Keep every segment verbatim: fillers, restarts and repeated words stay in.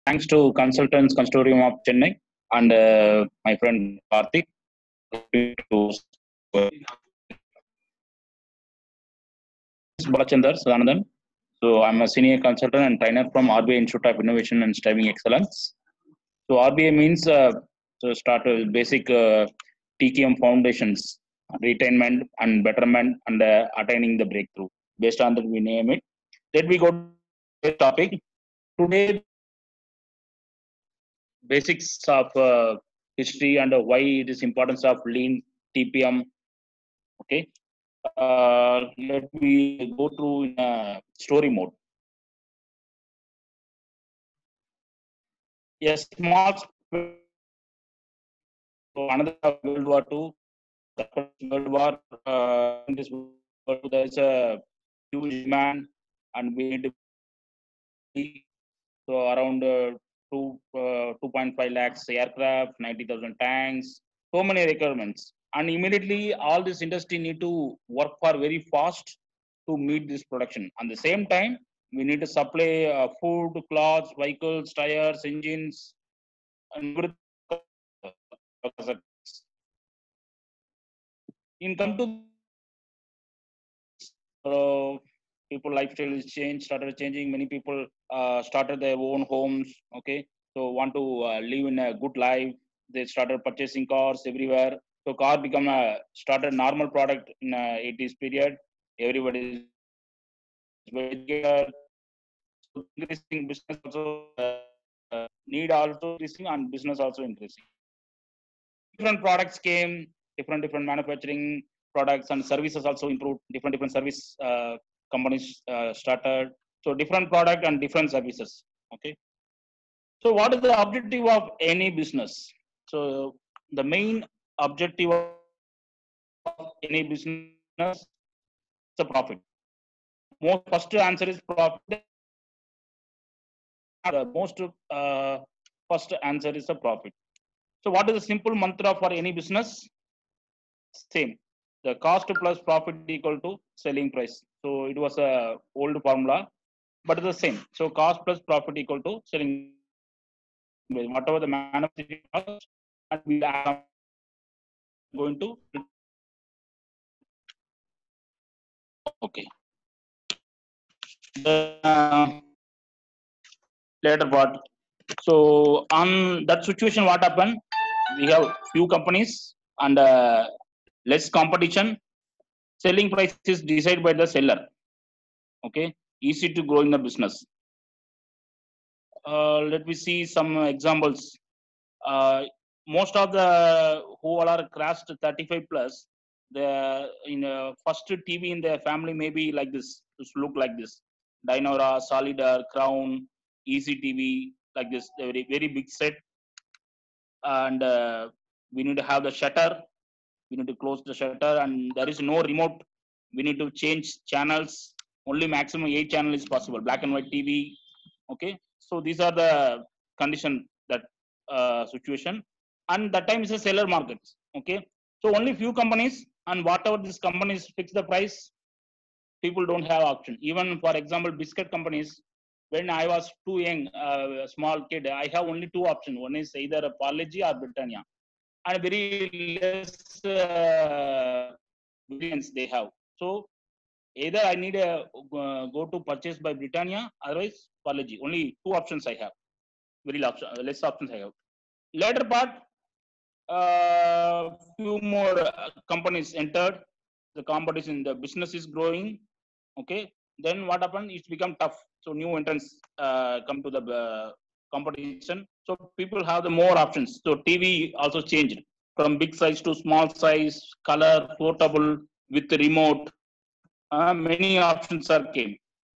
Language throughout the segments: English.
Thanks to Consultants Consortium of Chennai and uh, my friend Karthik. Balachandar Sadanandan. So I'm a senior consultant and trainer from R B I Institute of Innovation and Striving Excellence. So R B I means uh, to start with basic uh, T K M foundations, retainment and betterment and uh, attaining the breakthrough. Based on that, we name it. Then we go to the topic. Today, basics of uh, history and uh, why it is importance of lean T P M. Okay, uh, let me go through in a story mode. Yes, small. So another World War Two, World War. Uh, in this World War Two, there is a huge demand, and we need to be so around uh, two uh, two point five lakhs aircraft, ninety thousand tanks, so many requirements, and immediately all this industry need to work for very fast to meet this production. At the same time, we need to supply uh, food, clothes, vehicles, tires, engines, and everything. In come to uh, people lifestyle is changed, started changing. Many people uh, started their own homes. Okay, so want to uh, live in a good life. They started purchasing cars everywhere. So car become a started normal product in a eighties period. Everybody is very good. So increasing business also uh, need also increasing and business also increasing. Different products came, different different manufacturing products and services also improved. Different different service uh, companies uh, started. So different product and different services. Okay, so what is the objective of any business? So the main objective of any business is a profit. Most first answer is profit. The most uh, first answer is a profit. So what is the simple mantra for any business? Same. The cost plus profit equal to selling price. So it was a old formula, but it's the same. So cost plus profit equal to selling price. Whatever the manufacturing cost, and we are going to okay. The uh, later part. So on that situation, what happened? We have few companies and uh, less competition. Selling price is decided by the seller. Okay, easy to grow in the business. Uh, let me see some examples. Uh, most of the who all are crashed thirty-five plus, the in uh, first T V in their family maybe like this, just look like this: Dynora, Solidar, Crown, Easy T V, like this, very very big set. And uh, we need to have the shutter. We need to close the shutter, and there is no remote. We need to change channels. Only maximum eight channel is possible. Black and white T V. Okay, so these are the condition that uh, situation, and that time is a seller market. Okay, so only few companies, and whatever these companies fix the price, people don't have option. Even for example, biscuit companies, when I was too young, uh, a small kid, I have only two options. One is either a Parle-G or Britannia, and very less uh, variants they have. So either I need a uh, go to purchase by Britannia, otherwise Parle-G. Only two options I have. Very less, less options I have. Later part, uh, few more uh, companies entered. The competition, the business is growing. Okay, then what happened? It's become tough. So new entrants uh, come to the uh, competition. So people have the more options. So T V also changed from big size to small size, color, portable with the remote. Uh, many options are came.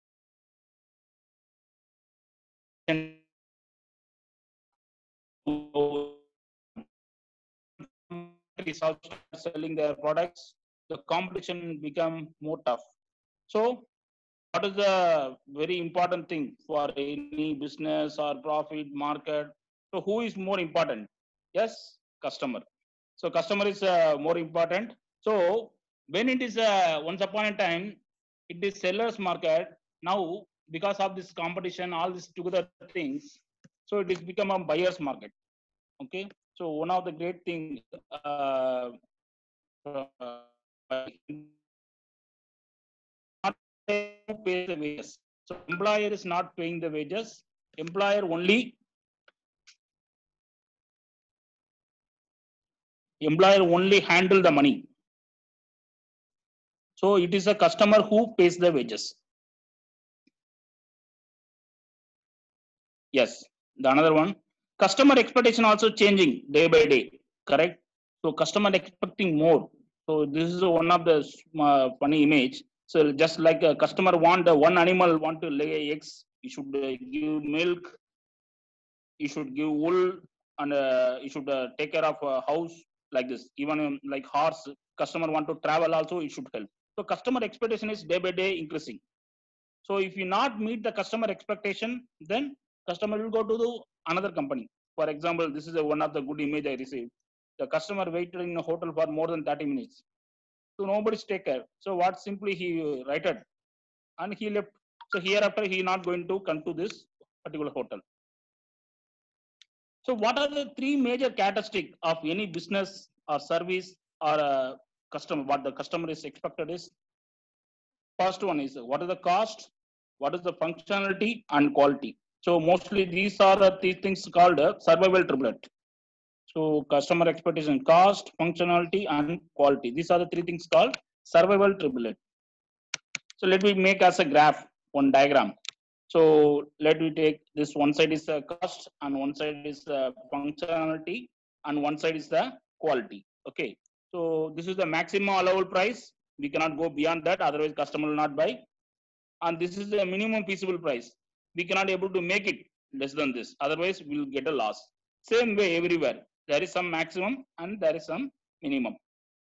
Is also selling their products. The competition become more tough. So what is the very important thing for any business or profit market? So who is more important? Yes, customer. So customer is uh, more important. So when it is uh, once upon a time, it is sellers market. Now because of this competition, all these together things, So it is become a buyer's market. Okay. So one of the great things, uh, uh, not who pays the wages. So employer is not paying the wages. Employer only employer only handle the money. So it is a customer who pays the wages. Yes. The another one, customer expectation also changing day by day. Correct. So customer expecting more. So this is one of the uh, funny image. So just like a customer want uh, one animal want to lay eggs, you should uh, give milk, you should give wool, and uh, you should uh, take care of a house like this. Even um, like horse, customer want to travel also, you should help. So customer expectation is day by day increasing. So if you not meet the customer expectation, then customer will go to the another company. For example, this is a, one of the good image I received. The customer waited in a hotel for more than thirty minutes. So nobody's take care. So what simply he write it and he left. So hereafter he not going to come to this particular hotel. So what are the three major characteristics of any business or service or a customer? What the customer is expected is, first one is what is the cost, what is the functionality and quality. So mostly these are the three things called a survival triplet. So customer expectation, cost, functionality and quality. These are the three things called survival triplet. So let me make as a graph, one diagram. So let me take this, one side is the cost and one side is the functionality and one side is the quality. Okay. So this is the maximum allowable price. We cannot go beyond that, otherwise customer will not buy. And this is the minimum feasible price. We cannot able to make it less than this, otherwise we will get a loss. Same way everywhere. There is some maximum and there is some minimum.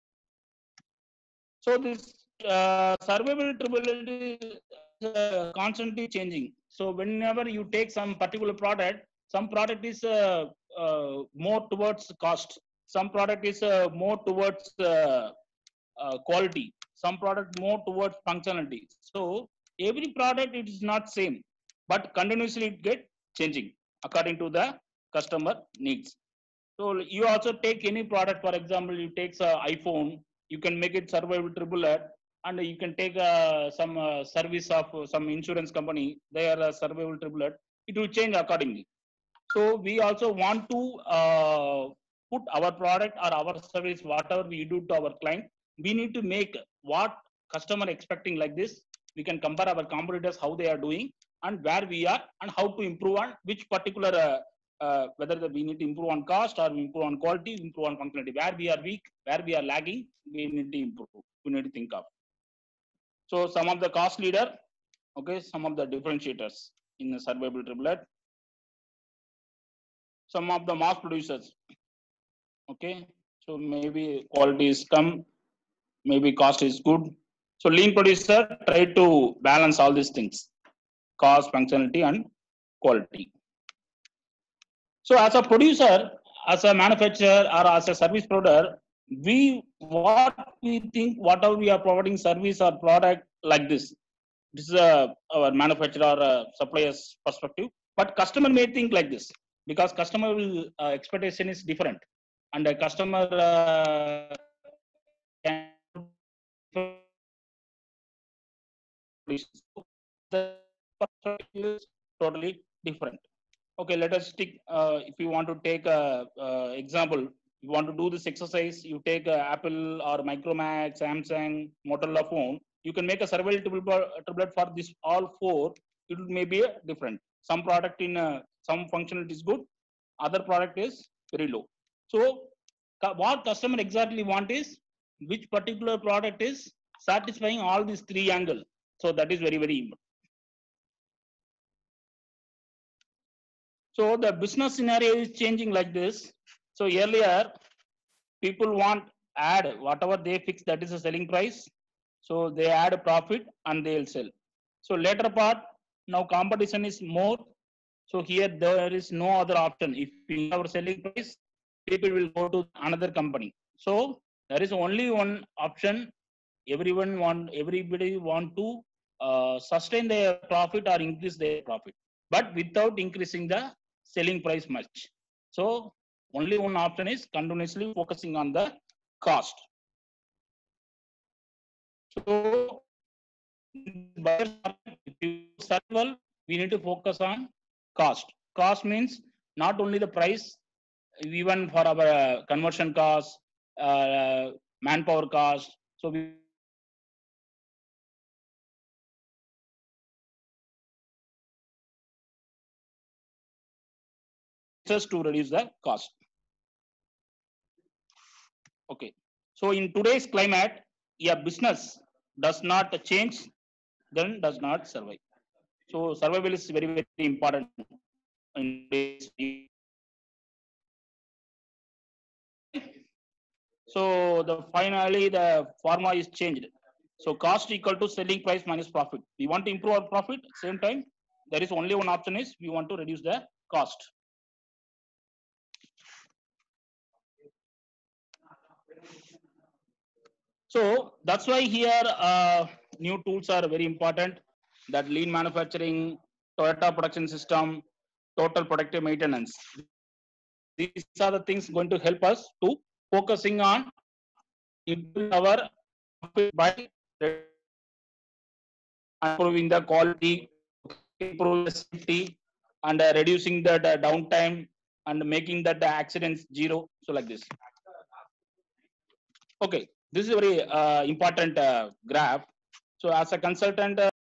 So this uh, survivability is uh, constantly changing. So whenever you take some particular product, some product is uh, uh, more towards cost, some product is uh, more towards uh, uh, quality, some product more towards functionality. So every product it is not same, but continuously it get changing according to the customer needs. So you also take any product, for example, you take uh, iPhone, you can make it survival triple A, and you can take uh, some uh, service of uh, some insurance company, they are a survival triple A. It will change accordingly. So we also want to uh, put our product or our service, whatever we do to our client, we need to make what customer expecting like this. We can compare our competitors, how they are doing and where we are and how to improve on which particular, uh, uh, whether the, we need to improve on cost or improve on quality, improve on functionality. Where we are weak, where we are lagging, we need to improve. We need to think of. So some of the cost leader, okay, some of the differentiators in the survival triplet. Some of the mass producers, okay, so maybe quality is come, maybe cost is good. So lean producer try to balance all these things, cost, functionality and quality. So as a producer, as a manufacturer or as a service provider, we what we think, whatever we are providing service or product like this, this is a, our manufacturer or a supplier's perspective, but customer may think like this because customer will uh, expectation is different and a customer uh, can the perspective is totally different. Okay, let us take uh, if you want to take a uh, example, you want to do this exercise, you take uh, Apple or Micromax, Samsung, Motorola phone, you can make a survival triplet for this all four. It may be different. Some product in uh, some functionality is good, other product is very low. So what customer exactly want is which particular product is satisfying all these three angles. So that is very very important. So the business scenario is changing like this. So earlier people want add whatever they fix, that is a selling price. So they add a profit and they'll sell. So later part, now competition is more. So here there is no other option. If we have our selling price, people will go to another company. So there is only one option. Everyone want, everybody want to uh, sustain their profit or increase their profit, but without increasing the selling price much. So only one option is continuously focusing on the cost. So buyers market, if you sell well, we need to focus on cost. Cost means not only the price, even for our uh, conversion cost, uh, manpower cost. So we just to reduce the cost. Okay. So in today's climate, a business does not change, then does not survive. So survival is very, very important in today's. So the finally the formula is changed. So cost equal to selling price minus profit. We want to improve our profit. Same time, there is only one option is we want to reduce the cost. So that's why here uh, new tools are very important. That lean manufacturing, Toyota production system, total productive maintenance. These are the things going to help us to focusing on improving our profit by improving the quality, improving the safety, and uh, reducing the, the downtime and making that the accidents zero. So like this. Okay, this is a very uh, important uh, graph. So as a consultant, uh,